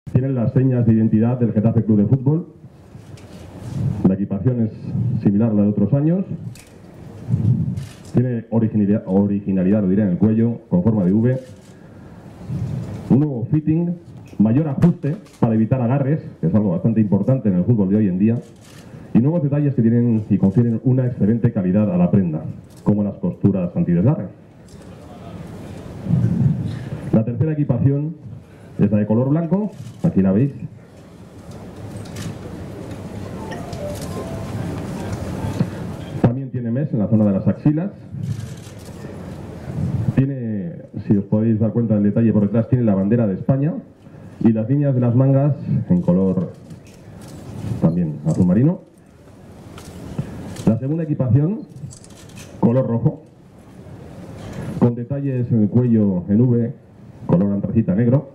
Tienen las señas de identidad del Getafe Club de Fútbol. La equipación es similar a la de otros años. Tiene originalidad, lo diré, en el cuello, con forma de V. Un nuevo fitting, mayor ajuste para evitar agarres, que es algo bastante importante en el fútbol de hoy en día. Y nuevos detalles que tienen y confieren una excelente calidad a la prenda, como las costuras antidesgarre. La tercera equipación es la de color blanco, aquí la veis. También tiene mesh en la zona de las axilas. Tiene, si os podéis dar cuenta del detalle por detrás, tiene la bandera de España y las líneas de las mangas en color también azul marino. La segunda equipación, color rojo, con detalles en el cuello en V, color antracita negro.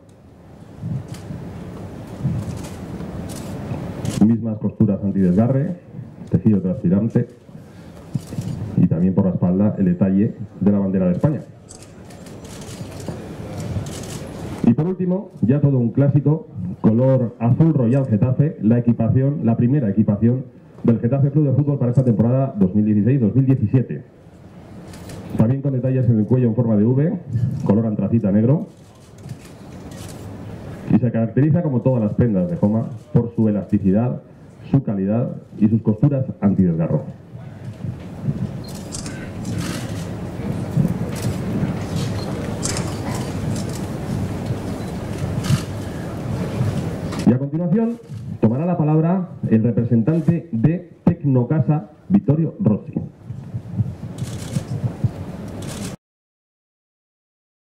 Mismas costuras antidesgarre, tejido transpirante y también por la espalda el detalle de la bandera de España. Y por último, ya todo un clásico, color azul royal Getafe, la primera equipación del Getafe Club de Fútbol para esta temporada 2016-2017. También con detalles en el cuello en forma de V, color antracita negro. Y se caracteriza, como todas las prendas de Joma, por su elasticidad, su calidad y sus costuras antidesgarro. Y a continuación tomará la palabra el representante de Tecnocasa, Vittorio Rossi.